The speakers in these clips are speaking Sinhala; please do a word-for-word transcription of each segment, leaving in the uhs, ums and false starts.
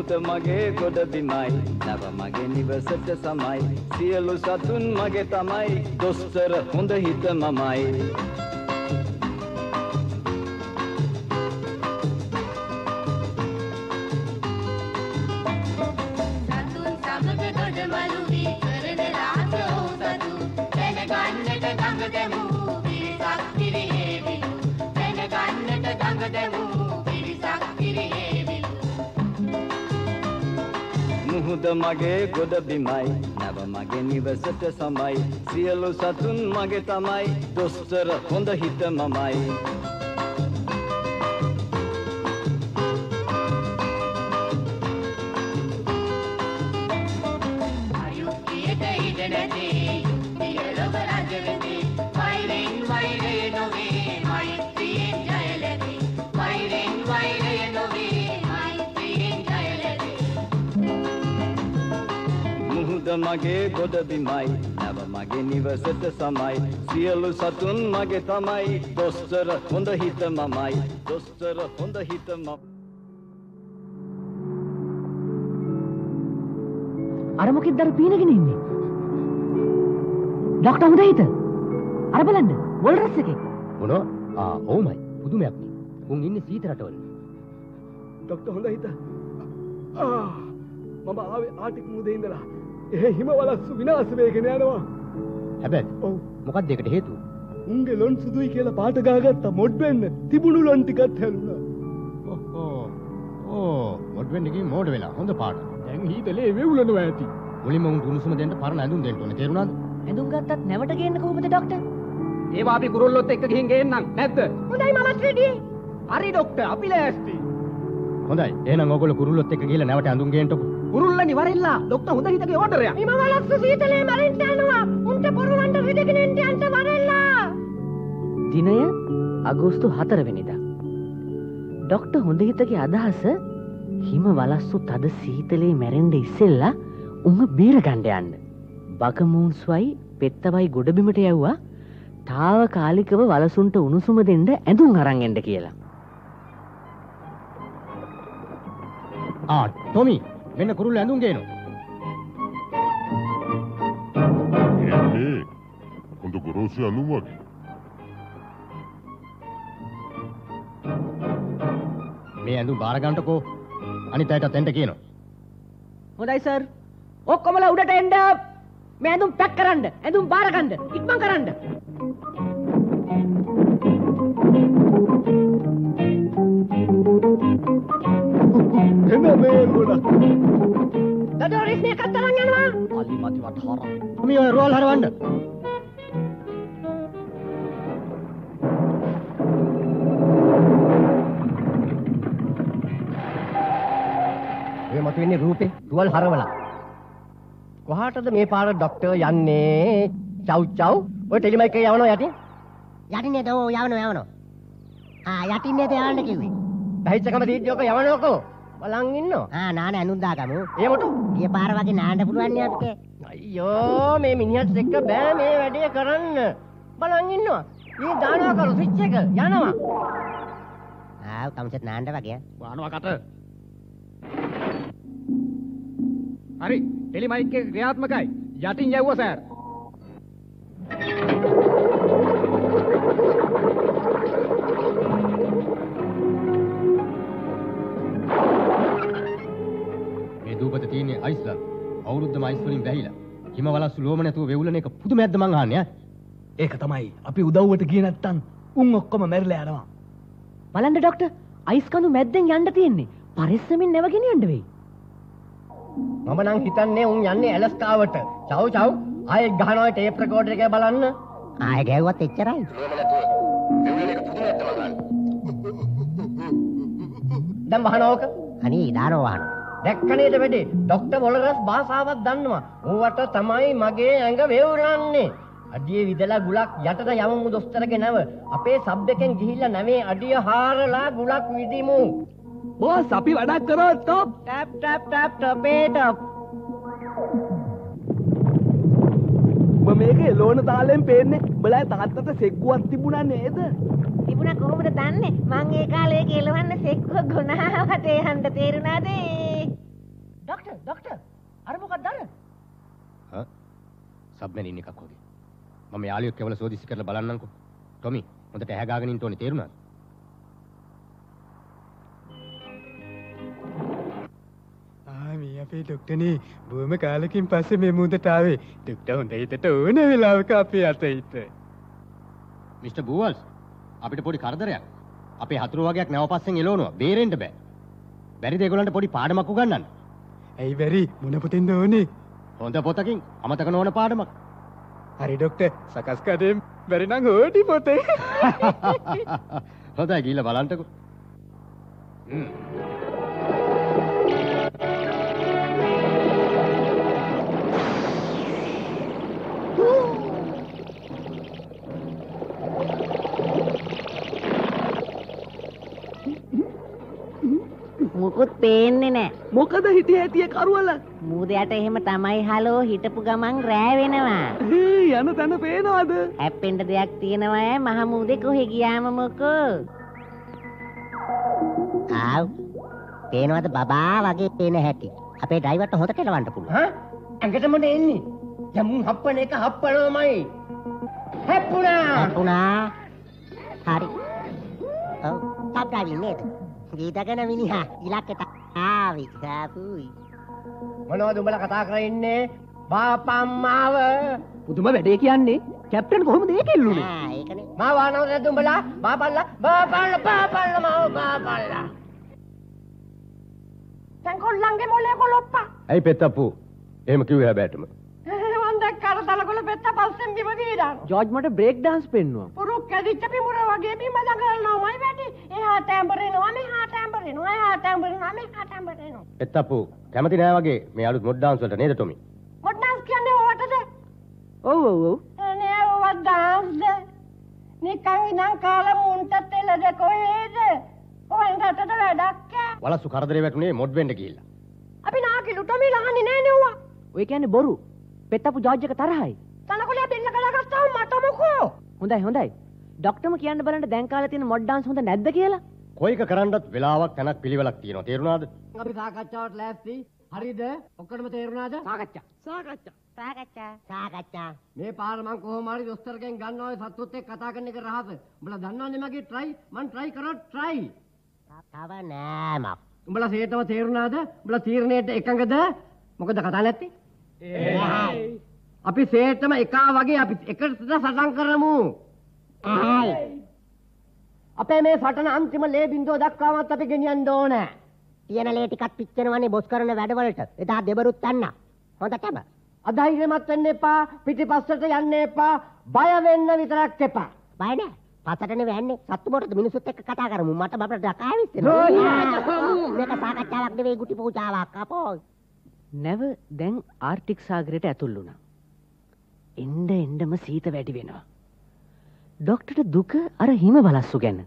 මුහුද මගේ ගොඩ බිමයි නව මගේ නිවසට සමයි සියලු සතුන් මගේ තමයි දොස්තර හොඳ හිත මමයි මුහුද මගේ ගොඩ බිමයි නව මගේ නිවසට සමයි සියලු සතුන් මගේ තමයි දොස්තර හොඳ හිත මමයි අයුක්තියට ඉඩ නැති පියලොව රජ වෙති වෛරෙන් වෛරය නොවේ මෛත්‍රියෙන් ජය ලැබේ වෛරෙන් වෛරය නොවේ මෛත්‍රියෙන් ජය ලැබේ මුහුද මගේ ගොඩ බිමයි නව මගේ නිවසට සමයි සියලු සතුන් මගේ තමයි දොස්තර හොඳ හිත මමයි දොස්තර හොඳ හිත මම අර මොකෙද්ද අර පීනගෙන ඉන්නේ ડોක්ටර් හොඳ හිත අර බලන්න වොල්රස් එකේ මොනවා ආ ඕමයි පුදුමයක් නේ උන් ඉන්නේ සීත රටවල ડોක්ටර් හොඳ හිත ආ මම ආවේ ආටික් මුදේ ඉඳලා එහෙ හිම වලස්සු විනාශ වෙගෙන යනවා හැබැයි ඔව් මොකක්ද ඒකට හේතුව උන්ගේ ලොන් සුදුයි කියලා පාට ගහගත්ත මොඩ් වෙන්න තිබුණු ලොන් ටිකත් හැලුණා ඔහෝ ඕ මොඩ් වෙන්න ගිහින් මෝඩ වෙලා හොඳ පාට දැන් හීතලේ වෙවුලනවා ඇති මුලින්ම උන් උණුසුම දෙන්න පරණ ඇඳුම් දෙන්න ඕනේ තේරුණාද ඇඳුම් ගත්තත් නැවට ගේන්න කොහොමද ડોක්ටර් ඒවා අපි කුරුල්ලොත් එක්ක ගිහින් ගේන්නම් නැද්ද හොඳයි මමත් රෙඩි හරි ડોක්ටර් අපි ලෑස්ති හොඳයි එහෙනම් ඔයගොල්ලෝ කුරුල්ලොත් එක්ක ගිහලා නැවට ඇඳුම් ගේන්නකෝ කුරුල්ලනි වරෙල්ලා ડોක්ටර් හොඳ හිතගේ ඕඩරයක් මම වලස්සු සීතලේ මරින්න යනවා උන්ට පොරවන්න රිදගෙන එන්න යන්න වරෙල්ලා දිනය අගෝස්තු හතර වෙනිදා ડોක්ටර් හොඳ හිතගේ අදහස හිම වලස්සු තද සීතලේ මැරෙන්න ඉස්සෙල්ලා උංග බේර ගන්න යන්න බකමූන්ස්වයි පෙත්තවයි ගොඩබිමට යවුවා తాවකාලිකව වලසුන්ට උණුසුම දෙන්න ඇඳුම් අරන් එන්න කියලා ආ ටොමි මෙන්න කුරුල්ල ඇඳුම් ගේනවා එන්නේ හොඳ ගොරෝසු ඇඳුම් වගේ මේ ඇඳුම් බාර ගන්නකෝ අනිත් අයටත් එන්න කියනවා හොඳයි සර් ඔක්කොමලා උඩට එන්න මේ ඇඳුම් පැක් කරන්න ඇඳුම් බාර ගන්න ඉක්මන් කරන්න එන්න මේ ගොඩක් දඩෝරිස් මේ කතරන් යනවා අලි මති වටහර මේ ඔය රෝල් හරවන්න මේ මත වෙන්නේ රූපේ රුවල් හරවලා කොහාටද මේ පාර ડોක්ටර් යන්නේ චව් චව් ඔය ටෙලිමයික් එකේ යවනවා යටින් යටින් නේද ඔව් යවනවා යවනවා ආ යටින් නේද යවන්න කිව්වේ බහිච්චකම දීටි ඔක යවනකො බලන් ඉන්නවා ආ නාන ඇඳුම් දාගමු ඒ මොටු ඊය පාර වගේ නාන්න පුළුවන් නේ අපිට අයියෝ මේ මිනිහත් එක්ක බෑ මේ වැඩේ කරන්න බලන් ඉන්නවා ඊ දානවා කරු ස්විච් එක යනවා ආ කම්සෙත් නාන්න වගේ වානවා කට හරි ටෙලිමයික් එක ක්‍රියාත්මකයි යටින් යවුවා සර් මේ දූපත තියෙන්නේ අයිස්ලන්ත අවුරුද්දම අයිස් වලින් වැහිලා හිම වලස්සු ලෝම නැතුව වෙවුලන එක පුදුමයක්ද මං අහන්නේ ඈ ඒක තමයි අපි උදව්වට ගියේ නැත්තම් උන් ඔක්කොම මැරිලා යනවා බලන්න ડોක්ටර් අයිස් කඳු මැද්දෙන් යන්න තියෙන්නේ පරිස්සමින් නැව ගෙනියන්න වෙයි මම නම් හිතන්නේ උන් යන්නේ ඇලස්කාවට චව් චව් ආයෙ ගහනවා ටේප් රෙකෝඩර් එකේ බලන්න ආයෙ ගැව්වත් එච්චරයි දැන් වහනෝක අනේ දානෝ වහන දැක්කනේද වෙඩේ ડોක්ටර් වොලරස් භාෂාවක් දන්නවා ඌවට තමයි මගේ ඇඟ වේවුරන්නේ අඩියේ විදලා ගුලක් යටට යමු දොස්තරගේ නැව අපේ සබ් එකෙන් ගිහිල්ලා නැවේ අඩිය හාරලා ගුලක් විදිමු බොස් අපි වැඩක් කරොත් ටොප් ටැප් ටැප් ටැප් ටොපේ ටොප් ඔබ මේකේ ලෝණ තාලෙන් පේන්නේ බලයි තාත්තට සෙක්කුවක් තිබුණා නේද තිබුණා කොහොමද දන්නේ මං ඒ කාලේ කෙලවන්න සෙක්කුව ගුණාවට යන්න තේරුණාද ડોક્ટર ડોક્ટર අර මොකක්ද අර? හා සබ්මැරින් එකක් වගේ. මම යාළුවෙක් කෙවල සෝදිසි කරලා බලන්නම්කෝ. ටොමි හොඳට ඇහැ ගාගෙන ඉන්න ඕනේ තේරුණාද? ආ මේ අපේ ડોක්ටර්නේ බොහොම කාලෙකින් පස්සේ මේ මුහුදට ආවේ. ડોක්ටර් හොඳ හිතට ඕන වෙලාවක අපේ අත හිට. මිස්ටර් බූවල්ස් අපිට පොඩි කරදරයක්. අපේ හතුරු වගේක් නැව පස්සෙන් එළවනවා. බේරෙන්න බෑ. බැරිද ඒගොල්ලන්ට පොඩි පාඩමක් උගන්වන්න? ඇයි බැරි මොන පොතෙන්ද ඕනේ? හොඳ පොතකින් අමතක නොවන පාඩමක්. හරි ડોක්ටර් සකස් කඩේම් බැරි නම් ඕටි පොතේ. හොඳයි ගිහලා බලන්නකෝ. හ්ම්. මුකුත් පේන්නේ නැහැ. මොකද හිතේ ඇතිය කරවල? මූදයට එහෙම තමයි හලෝ හිටපු ගමන් රෑ වෙනවා. යන තැන පේනවද? හැප්පෙන්න දෙයක් තියෙනවා ඈ මහ මූදේ කොහෙ ගියාම මොකෝ? ආව්. පේනවද බබා වගේ පේන හැටි. අපේ ඩ්‍රයිවර්ට හොඳ කෙලවන්න පුළුවන්. හා? ඇඟටම එන්නේ. දැන් මුන් හප්පන එක හප්පනවමයි. හැප්පුණා. හැප්පුණා. හරි. ඔව්. ටොප් ඩ්‍රයිවිං නේද? ගීතගෙන මිනිහා ඉලක්කයට ආවි. සාපුයි. මොනවද උඹලා කතා කරන්නේ? බාපම්මාව. පුදුම වැඩේ කියන්නේ. කැප්ටන් කොහොමද ඒක එල්ලුනේ? ආ ඒකනේ. මාව ආනවද නැද්ද උඹලා? බාපල්ලා බාපල්ලා බාපල්ලා මාව බාපල්ලා. දැන් කොල්ලන්ගේ මොලේ කොලොප්පා. ඇයි පෙත්තප්පු? එහෙම කිව්වේ හැබැයිටම. මන් දැක්කාර දලකොළ පෙත්ත පස්සෙන් බිම වීරන්. ජෝර්ජ් මට බ්‍රේක් dance පෙන්නුවා. පුරුක් කැදිච්ච පිමුර වගේ බිම දඟලනවාමයි වැඩි. එහාට ඇඹරෙනවා මෙහාට ඇඹරෙනවා එහාට ඇඹරෙනවා මෙහාට ඇඹරෙනවා. පෙත්තප්පු කැමති නෑ වගේ මේ අලුත් මොඩ් ඩාන්ස් වලට නේද ටොමි? මොඩ් ඩාන්ස් කියන්නේ ඔවටද? ඔව් ඔව් ඔව්. නේ ඔව ඩාන්ස්ද? නිකන් ඉනම් කාලා මුන්ට තෙලද කොහෙද? ඔයන් රටට වැඩක් ඈ. වලස්සු කරදරේ වැටුනේ මොඩ් වෙන්න ගිහිල්ලා. අපි නාකිලු ටොමි ලහන්නේ නෑ නෙව්වා. ඔය කියන්නේ බොරු. පෙත්තපු ජෝර්ජ් එක තරහයි. තනකොළේ බිල්ල ගලගත්තාම මට මොකෝ? හොඳයි හොඳයි. ડોක්ටර්ම කියන්න බලන්න දැන් කාලේ තියෙන මොඩ් dance හොඳ නැද්ද කියලා? කොයික කරන්නත් වෙලාවක් තැනක් පිළිවෙලක් තියෙනවා තේරුණාද? අපි සාකච්ඡාවට ලෑස්ති. හරිද? ඔක්කොටම තේරුණාද? සාකච්ඡා. සාකච්ඡා. සාකච්ඡා. සාකච්ඡා. මේ පාර මං කොහොම හරි දොස්තරගෙන් ගන්නවා ඔය සත්තුත් එක්ක කතා කරන එක රහස. උඹලා දන්නවනේ මගේ try මං try කරොත් try. තව නෑ මක්. උඹලා සේතම තේරුණාද? උඹලා තීරණයට එකඟද? මොකද කතා නැත්තේ? ඒයි. අපි සේතම එකා වගේ අපි එකට සටන් කරමු. ඒයි. අපේ මේ සටන අන්තිම ලේ බින්දුව දක්වාමත් අපි ගෙනියන්න ඕනේ. තියෙන ලේ ටිකක් පිච්චෙනවනේ බොස් කරන වැඩවලට. එදා දෙබරුත් යන්න. හොඳටම. අධෛර්යමත් වෙන්න එපා. පිටිපස්සට යන්න එපා. බය වෙන්න විතරක් එපා. බය නෑ. පස්සටනේ වෙන්නේ. සත්තු මොකටද මිනිස්සුත් එක්ක කතා කරමු. මට බබට ඩකාවිස්සෙනවා. මේක සාකච්ඡාවක් නෙවෙයි ගුටි පූජාවක් අපෝ. නැව දැන් ආර්ටික් සාගරයට ඇතුල් වුණා. එන්න එන්නම සීත වැඩි වෙනවා. ડોක්ටර්ට දුක අර හිම වලස්සු ගැන.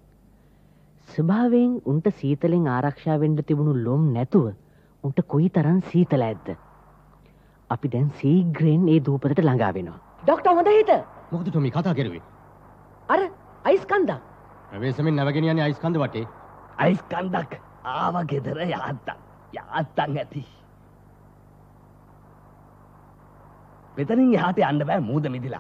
ස්වභාවයෙන් උන්ට සීතලෙන් ආරක්ෂා වෙන්න තිබුණු ලොම් නැතුව උන්ට කොයිතරම් සීතල ඇද්ද? අපි දැන් සීග්‍රෙන් ඒ දූපතට ළඟා වෙනවා. ડોක්ටර් හොඳ හිත. මොකද ටොමි කතා කරුවේ? අර අයිස් කන්දක්. ප්‍රවේශමෙන් නැවගෙන යන්නේ අයිස් කන්ද වටේ. අයිස් කන්දක් ආව ගෙදර යාත්තා. යාත්තන් ඇති. මෙතනින් එහාට යන්න බෑ මූද මිදිලා.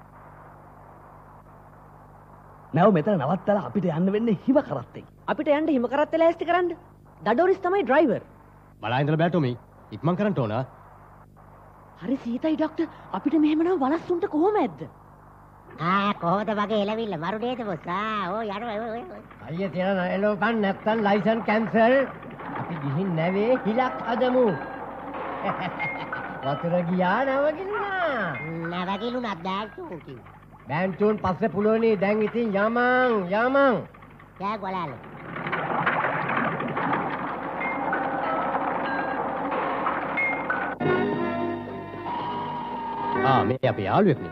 නැව මෙතන නවත්තලා අපිට යන්න වෙන්නේ හිම කරත්තෙන්. අපිට යන්න හිම කරත්තේ ලෑස්ති කරන්න. ඩඩෝරිස් තමයි ඩ්‍රයිවර්. බලා ඉඳලා බෑ ටොමි. ඉක්මන් කරන්න ඕන. හරි සීතයි ડોක්ටර්. අපිට මෙහෙම නම් වලස්සුන්ට කොහොම ඇද්ද? ආ කොහොමද වගේ එළවිල්ල මරු නේද බොස්? ආ ඕ යනවා ඔය ඔය. අයියේ තියන එලෝපන් නැත්තම් ලයිසන් කැන්සල්. අපි ගිහින් නැවේ හිලක් අදමු. වතුර ගියා නැවගිලුණා. නැවගිලුණා දැක්කෝ කිව්. බෑන්චුන් පස්සේ පුළොනේ දැන් ඉතින් යමං යමං. කෑ ගොලාල. ආ මේ අපේ යාළුවෙක්නේ.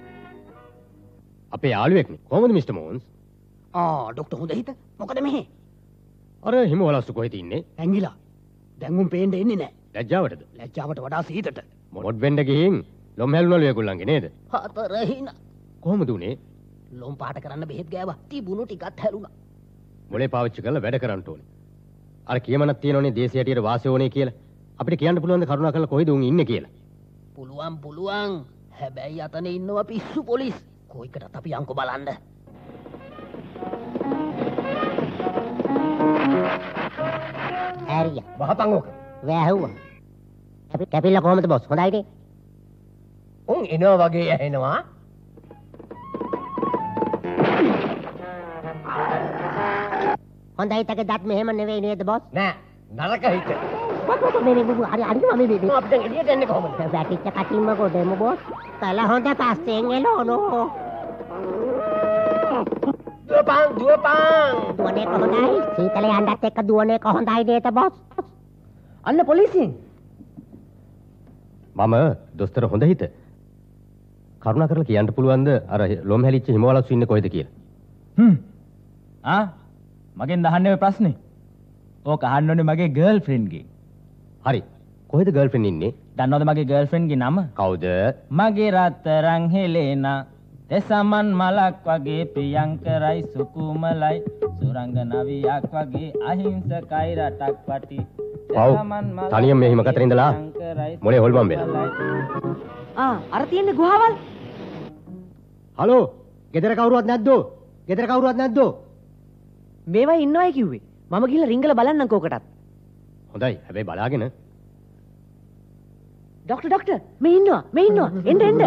අපේ යාළුවෙක්නේ. කොහොමද මිස්ටර් මෝන්ස්? ආ ડોක්ටර් හොඳ හිත. මොකද මෙහෙ? අර හිම වලස්සු කොහෙද ඉන්නේ? ඇංගිලා. දැන් උන් පේන්න එන්නේ නැහැ. ලැජ්ජාවටද? ලැජ්ජාවට වඩා සීතට. මොඩ් වෙන්න ගිහින් ලොම් හැලුණලු ඒගොල්ලන්ගේ නේද? හතර හින. කොහොමද උනේ? ලොම් පාට කරන්න බෙහෙත් ගෑවා. තිබුණු ටිකත් හැලුණා. මොලේ පාවිච්චි කරලා වැඩ කරන්න ඕනේ. අර කියමනක් තියෙනවනේ දේශය හැටියට වාසය ඕනේ කියලා. අපිට කියන්න පුළුවන් ද කරුණාකරලා කොයිද උන් ඉන්නේ කියලා? පුළුවන් පුළුවන්. හැබැයි අතන ඉන්නවා පිස්සු පොලිස්. කොයිකටත් අපි යන්කෝ බලන්න. හරිය. වහපන් ඕක. වැහුවා. අපි කැපිලා කොහමද බොස්? හොඳයිනේ. උන් එනවා වගේ ඇහෙනවා. හොඳයි තක දත් මෙහෙම නෙවෙයි නේද බොස්? නෑ නරක හිත. මේ මේ මේ හරි හරි මම මේ අපිට එළියට එන්නේ කොහොමද? වැටිච්ච කටින්ම කොටෙමු බොස්. කල හොඳ පස්සෙන් එළවනෝ. දුවපන් දුවපන්. දුවනේ කොහොඳයි? සීතල යන්නත් එක්ක දුවනේ කොහොඳයි නේද බොස්? අන්න පොලිසියෙන්. මම දොස්තර හොඳ හිත. කරුණාකරලා කියන්න පුළුවන්ද අර ලොම් හැලිච්ච හිමවලස්සු ඉන්නේ කොහෙද කියලා? හ්ම්. ආ මගෙන් අහන්නේ ඔය ප්‍රශ්නේ. ඕක අහන්න ඕනේ මගේ ගර්ල්ෆ්‍රෙන්ඩ්ගෙන්. හරි. කොහෙද ගර්ල්ෆ්‍රෙන්ඩ් ඉන්නේ? දන්නවද මගේ ගර්ල්ෆ්‍රෙන්ඩ්ගේ නම? කවුද? මගේ රත්තරන් හෙලේනා එසමන් මලක් වගේ ප්‍රියංකරයි සුකුමලයි සුරංගනවියක් වගේ අහිංසකයි රටක් වටි. ඔව්. තනියම මේ හිම කතර ඉඳලා මොලේ හොල්මන් වෙලා. ආ අර තියෙන්නේ ගුහාවල්. හලෝ. ගෙදර කවුරුවත් නැද්දෝ? ගෙදර කවුරුවත් නැද්දෝ? මේවා ඉන්නවයි කිව්වේ. මම ගිහලා රිංගල බලන්නම්කෝ ඔකටත්. හොඳයි. හැබැයි බලාගෙන. ડોක්ටර් ડોක්ටර් මේ ඉන්නවා. මේ ඉන්නවා. එන්න එන්න.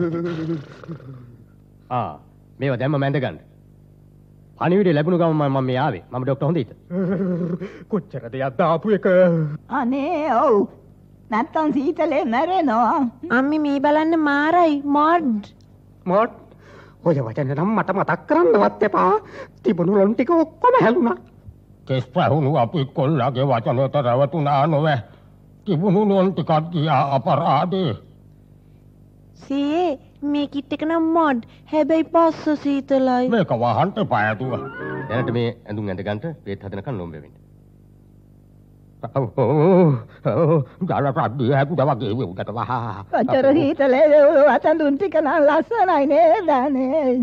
ආ මේවා දැම්ම මැඳ ගන්න. පණිවිඩය ලැබුණු ගමන් මම මේ ආවේ. මම ડોක්ටර් හොඳිත. කොච්චරද යද්ද ආපු එක? අනේ ඔව්. නැත්තම් සීතලේ මැරෙනවා. අම්මි මේ බලන්න මාරයි මොඩ්. මොඩ් ඔය වචන නම් මට මතක් කරන්නවත් එපා. තිබුණු ලොන් ටික ඔක්කොම හැලුණා. කෙස් පැහුණු අපි කොල්ලගේ වචනයට රැවටුණා නොවේ. තිබුණු ලොන් ටිකක් ගියා අපරාධේ. සී මේ කිට් එක නම් මොඩ්. හැබැයි පස්ස සීතලයි. මේක වහන්න පායතුව. දැනට මේ ඇඳුම් ඇඳ ගන්නට වේත් හදනකන් ලොම් වෙන්න. ඔව් ඔව් ගාලපඩිය හැදුවා වගේ උඩට වහා. අතර සීතලේ වතඳුන් ටික නම් ලස්සනයි නේද නේ.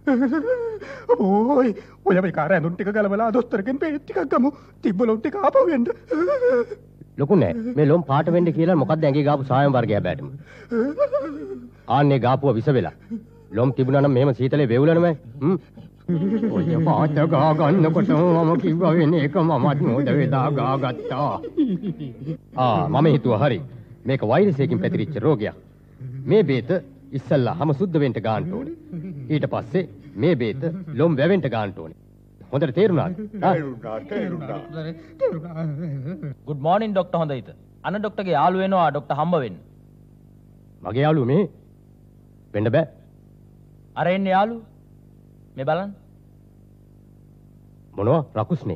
ඕයි ඔය මේ කාර් ඇඳුම් ටික ගලවලා දොස්තරගෙන් පේත් ටිකක් ගමු. තිබ්බ ලොන් ටික ආපහු එන්න. ලොකු නෑ. මේ ලොම් පාට වෙන්න කියලා මොකක්ද ඇඟේ ගාපු සායම් වර්ගය බෑටම. ආන්නේ ගාපුව විස වෙලා. ලොම් තිබුණා නම් මෙහෙම සීතලේ වේවුලනමයි. හ්ම්. ඔය පාට ගා ගන්නකොට මම කිව්වා වෙන එක මමත් නෝද වේදා ගා ගත්තා. ආ මම හිතුවා හරි. මේක වෛරස් එකකින් පැතිරිච්ච රෝගයක්. මේ බේත ඉස්සල්ලා හැම සුද්ධ වෙන්න ගන්න ඕනේ. ඊට පස්සේ මේ බේත ලොම් වැවෙන්න ගන්න ඕනේ. හොඳට තේරුණාද? තේරුණා තේරුණා. good morning ડોක්ටර් හොඳයිද? අන්න ડોක්ටර්ගේ යාළුව වෙනවා ડોක්ටර් හම්බ වෙන්න. මගේ යාළුව මේ වෙන්න බෑ. අර එන්නේ යාළුව. මේ බලන්න. මොනවා රකුස්නේ.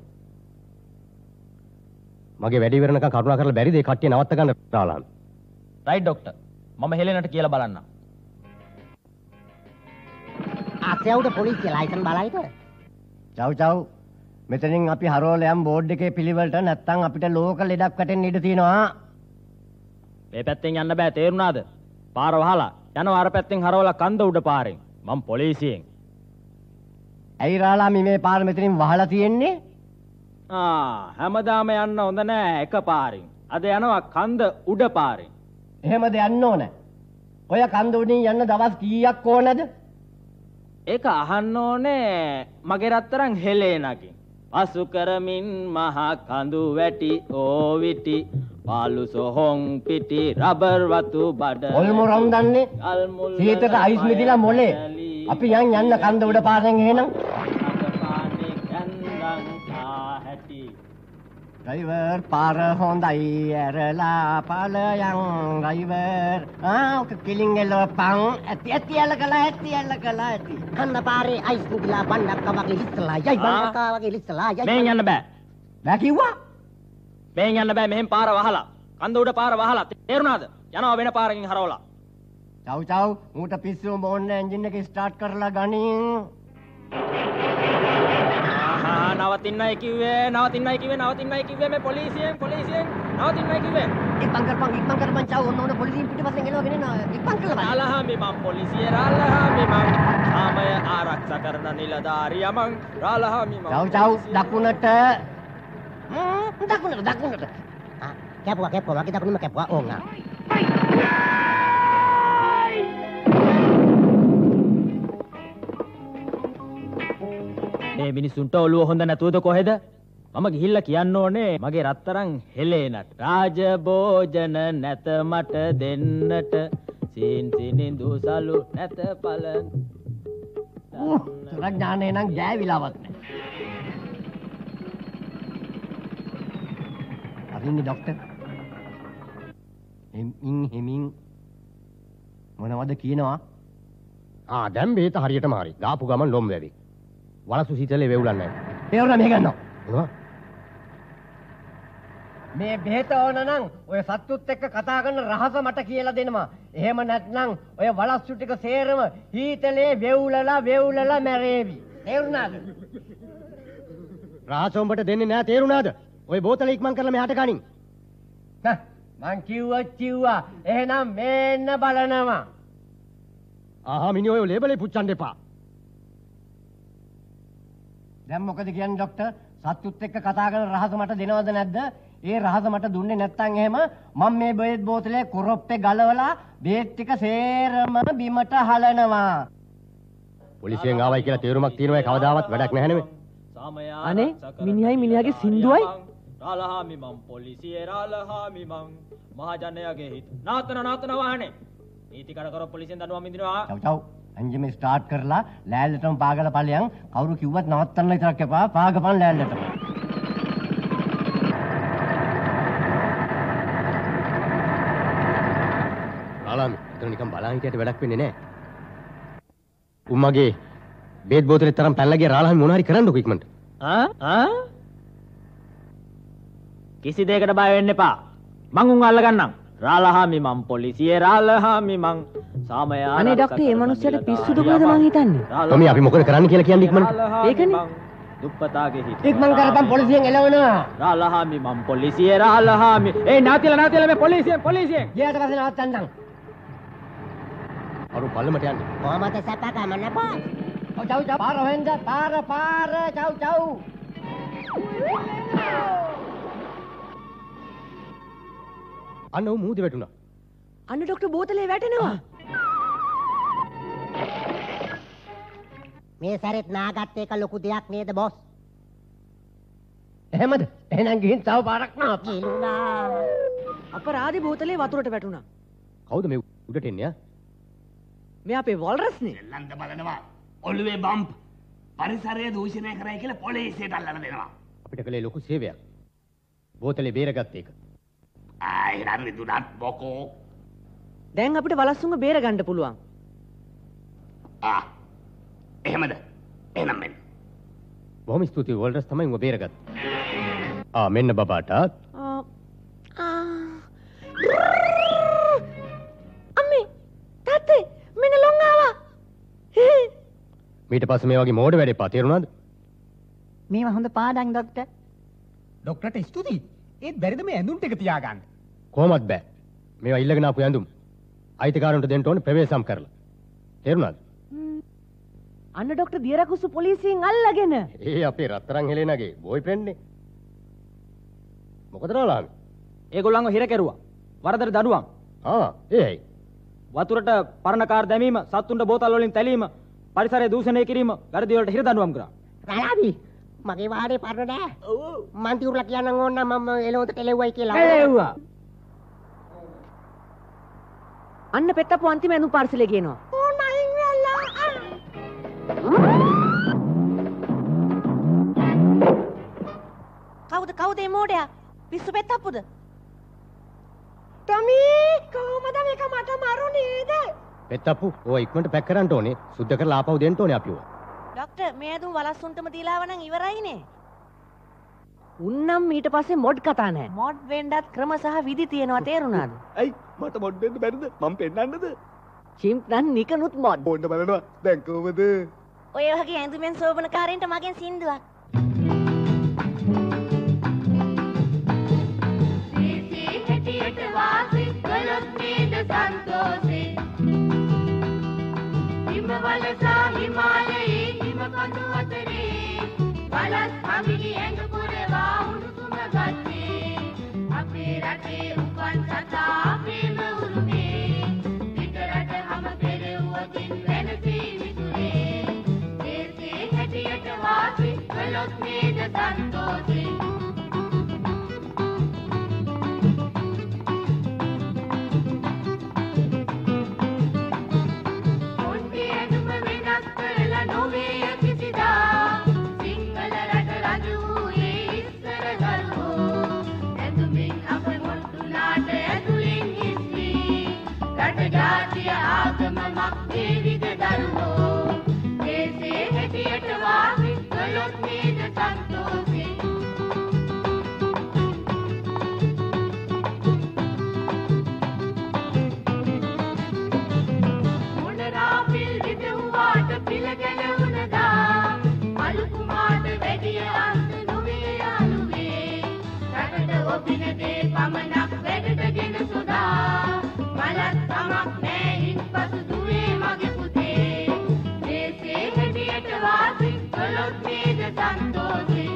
මගේ වැඩි ඉවරනකම් කරුණා කරලා බැරිද ඒ කට්ටිය නවත්ත ගන්න තාලාන්. Right doctor. මම හෙලෙනට කියලා බලන්නම්. ආතේවුද පොලිසිය ලයිසන් බලයිද? Ciao ciao. මෙතනින් අපි හරෝල යම් බෝඩ් එකේ පිළිවෙලට නැත්තම් අපිට ලෝක ලෙඩක් වැටෙන්න ඉඩ තියෙනවා. මේ පැත්තෙන් යන්න බෑ තේරුණාද? පාර වහලා යනවා අර පැත්තෙන් හරවලා කන්ද උඩ පාරෙන්. මම පොලිසියෙන්. ඇයි රාලාමි මේ පාර මෙතනින් වහලා තියෙන්නේ? ආ හැමදාම යන්න හොඳ නෑ එක පාරෙන්. අද යනවා කන්ද උඩ පාරෙන්. එහෙමද යන්න ඕන? ඔය කන්ද උඩින් යන්න දවස් කීයක් ඕනද? ඒක අහන්න ඕනේ මගේ රත්තරන් හෙලේනකින්. පසු කරමින් මහා කඳු වැටි ඕවිටි පාලු සොහොන් පිටි රබර් වතු බඩ ඔල්මු රොන්දන්නේ සීතට අයිස් මිදිලා මොලේ. අපි යන් යන්න කන්ද උඩ පාරෙන් එහෙනම්. ඩ්‍රයිවර් පාර හොඳයි ඇරලා ඵලයන් ඩ්‍රයිවර් ආ ඔක කිලින් එලවපන් ඇති ඇති එල කළා ඇති එල කළා ඇති කන්න පාරේ අයිස් මුගලා බන්නක්ක වගේ ලිස්සලා යයි බන්නක්කා වගේ ලිස්සලා යයි. මෙහෙන් යන්න බෑ. බෑ කිව්වා. මෙහෙන් යන්න බෑ මෙහෙන් පාර වහලා. කන්ද උඩ පාර වහලා. තේරුණාද? යනවා වෙන පාරකින් හරවලා. චව් චව් ඌට පිස්සු මොන්න එන්ජින් එක ස්ටාර්ට් කරලා ගනින්. ආහා නවතින්නයි කිව්වේ නවතින්නයි කිව්වේ නවතින්නයි කිව්වේ මේ පොලිසියෙන් පොලිසියෙන් නවතින්නයි කිව්වේ. ඉක්මන් කරපන් ඉක්මන් කරපන් චව් ඔන්න ඔන්න පොලිසියෙන් පිටිපස්සෙන් එනවගෙන එනවා ඉක්මන් කරලා බලන්න. රාලහාමි මම පොලිසියේ රාලහාමි මම සාමය ආරක්ෂා කරන නිලධාරියා මං රාලහාමි මම. චව් චව් දකුණට. හ්ම් දකුණට දකුණට. කැපුවා කැපුවා මගේ දකුණුම කැපුවා ඕන් ආ මේ මිනිසුන්ට ඔළුව හොඳ නැතුවද කොහෙද මම ගිහිල්ලා කියන්න ඕනේ මගේ රත්තරන් හෙලේනට රාජ භෝජන නැත මට දෙන්නට සීන් සිනිඳු සලු නැත පලන් සුරඥානේ නම් ගෑවිලාවත් නැහැ. අරින්නේ ડોක්ටර්. හිමින් හිමින් මොනවද කියනවා? ආ දැන් බේත හරියටම හරි. දාපු ගමන් ලොම් වැවි. වලසු සීතලේ වෙවුලන්නේ නැහැ. ඒ වුණා මේ ගන්නවා. මොනවා? මේ බෙහෙත ඕන නම් ඔය සත්තුත් එක්ක කතා කරන රහස මට කියලා දෙනවා. එහෙම නැත්නම් ඔය වලස්සු ටික සේරම හීතලේ වෙවුලලා වෙවුලලා මැරේවි. තේරුණාද? රහස උඹට දෙන්නේ නැහැ තේරුණාද? ඔය බෝතල ඉක්මන් කරලා මෙහාට ගනින්. හා මං කිව්වා කිව්වා. එහෙනම් මේන්න බලනවා. ආහා මිනිහ ඔය ලේබලේ පුච්චන්න එපා. දැන් මොකද කියන්නේ ડોක්ටර්? සත්තුත් එක්ක කතා කරන රහස මට දෙනවද නැද්ද? ඒ රහස මට දුන්නේ නැත්නම් එහෙම මම මේ බෙහෙත් බෝතලේ කොරොප්පේ ගලවලා බෙහෙත් ටික සේරම බිමට හලනවා. පොලිසියෙන් ආවයි කියලා තේරුමක් තියෙනවා කවදාවත් වැඩක් නැහැ නෙමෙයි. අනේ මිනිහයි මිනිහාගේ සින්දුවයි රාලහාමි මං පොලිසියේ රාලහාමි මං මහජනයාගේ හිත නාතන නාතන වාහනේ නීති කඩ කර පොලිසියෙන් දඬුවම් විඳිනවා. චව් චව් අංජමේ ස්ටාර්ට් කරලා ලෑල්ලටම පාගලා ඵලයන් කවුරු කිව්වත් නවත්තන්න විතරක් එපා පාගපන් ලෑල්ලටම. රාලාමි එතන නිකන් බලන් හිටියට වැඩක් වෙන්නේ නැහැ. උම්මගේ බේත් බෝතලේ තරම් පැනලා ගිය රාලාමි මොනවා හරි කරන්නකෝ ඉක්මනට. ආ ආ කිසි දෙයකට බය වෙන්න එපා. මං උන් අල්ල ගන්නම්. රාලහාමි මං පොලිසියේ රාලහාමි මං සාමයා. අනේ ડોක්ටර් මේ මිනිස්සුන්ට පිස්සුද කොහෙද මං හිතන්නේ. තොමි අපි මොකද කරන්න කියලා කියන්නේ ඉක්මනට. ඒකනේ. දුප්පතාගේ හිත. ඉක්මන් කරපන් පොලිසියෙන් එළවනවා. රාලහාමි මං පොලිසියේ රාලහාමි. ඒ නාතිලා නාතිලා මේ පොලිසියෙන් පොලිසියෙන්. ගියාට පස්සේ නවත්තන්නම්. අරු පල්ලමට යන්නේ. කොහමද සපකම නපා ඔව් චව් චව් පාර වෙන්ද පාර පාර චව් චව්. අන්න උ මූදේ වැටුණා. අන්න ડોක්ටර් බෝතලේ වැටෙනවා. මේ සැරෙත් නාගත් එක ලොකු දෙයක් නේද බොස්? එහෙමද? එහෙනම් ගිහින් තව පාරක් නාප. කිලුනා. අපරාධි බෝතලේ වතුරට වැටුණා. කවුද මේ උඩට එන්නේ ආ? මේ අපේ වල්රස්නේ. ලන්ද බලනවා. ඔළුවේ බම්ප්. පරිසරය දූෂණය කරයි කියලා පොලිසියට අල්ලලා දෙනවා. අපිට කලේ ලොකු සේවයක්. බෝතලේ බේරගත්ත එක. ආයි හරි දුනත් බොකෝ. දැන් අපිට වලස්සුන්ව බේර ගන්න පුළුවන්. ආ. එහෙමද? එහෙනම් මෙන්න. බොහොම ස්තුතියි වල්රස් තමයි උඹ බේරගත්තේ. ආ මෙන්න බබාට. ආ අම්මේ තාත්තේ මෙන්න ලොං ආවා. මීට පස්සේ මේ වගේ මෝඩ වැඩ එපා තේරුණාද? මේවා හොඳ පාඩම් ડોක්ටර්. ડોක්ටර්ට ස්තුතියි. ඒත් බැරිද මේ ඇඳුම් ටික තියාගන්න? කොහොමත් බෑ. මේවා ඉල්ලගෙන ආපු ඇඳුම් අයිතිකාරන්ට දෙන්න ඕනේ ප්‍රවේශම් කරලා. තේරුණාද? අන්න ડોක්ටර් දියරකුසු පොලිසියෙන් අල්ලගෙන. ඒ අපේ රත්තරන් හෙලේනගේ බෝයිෆ්‍රෙන්ඩ් නේ. මොකද රාලාමි? ඒගොල්ලන්ව හිර කෙරුවා. වරදට දඩුවම්. ආ ඒයි. වතුරට පරණ කාර් දැමීම, සත්තුන්ට බෝතල් වලින් තැලීම, පරිසරය දූෂණය කිරීම, වැරදි වලට හිර දඬුවම් කරා. රාලාමි මගේ වාඩේ පරණ නෑ. ඔව්. මන් තියුරලා කියන්න ඕන නම් මම එළවඳට එළෙව්වයි කියලා. එළෙව්වා. අන්න පෙත්තපු අන්තිම ඇඳුම් පාර්සලේ ගේනවා. ඕ නයින් වෙලා. කවුද කවුද මේ මෝඩයා? පිස්සු පෙත්තප්පුද? ටොමි කොහමද මේක මට මරු නේද? පෙත්තප්පු ඔය ඉක්මනට පැක් කරන්න ඕනේ. සුද්ධ කරලා ආපහු දෙන්න ඕනේ අපිව. ડોක්ටර් මේ ඇඳුම් වලස්සුන්ටම දීලාව නම් ඉවරයිනේ. උන්නම් ඊට පස්සේ මොඩ් කතා නැහැ. මොඩ් වෙන්නත් ක්‍රම සහ විදි තියෙනවා තේරුණාද? ඇයි මට මොඩ් වෙන්න බැරිද? මම පෙන්නන්නද? චිම්ප් නම් නිකනුත් මොඩ්. ඕන්න බලනවා. දැන් කොහමද? ඔය වගේ ඇඳුමෙන් සෝබනකාරයන්ට මගෙන් සින්දුවක්. සීසී හැටියට වාසි කළොත් නේද සන්තෝෂේ. හිමවල සහ හිමාලයේ හිම කඳු අතරේ වලස් හමිනි ඇඟ පුරවා උණුසුම ගත්තේ අපේ රට රටේ උපන් සතා ප්‍රේම උරුමේ පිට රට හැම පෙරවුවකින් වෙනසී විසුරේ දේශේ හැටියට වාසි කළොත් නේද සන්තෝෂේ මොන්ටේ ඇඳුම වෙනස් කරලා නොවේ කිසිදා සිංහල රට රජු වූයේ ඉස්සර දරුවෝ ඇඳුමින් අප මොට්ටුනාට ඇතුලින් හිස්වී රට ජාතිය ආගම මක්දේ විද දරුවෝ දේශේ හැටියට වාසි කළොත් නේද සන්තෝෂේ මොනරා පිල් විදුවාට පිළ ගැලවුණදා අලු කුමාට වැඩිය අන්ත නොවේ යාළුවේ රටට ඔබින දේ පමණක් වැඩටගෙන සොදා මලත් තමක් නෑ ඉන්පසු දුවේ මගේ පුතේ දේශේ හැටියට වාසි කළොත් නේද සන්තෝෂේ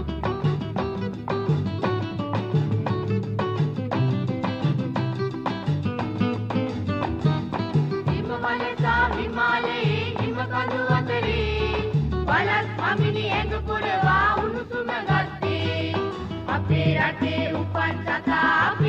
හිමවලසා හිමාලයේ හිම කඳු අතරේ බලත් අමිනි ඇඟ පොළවා උණුසුම ගත්තේ අපේ රටේ උපන් සතා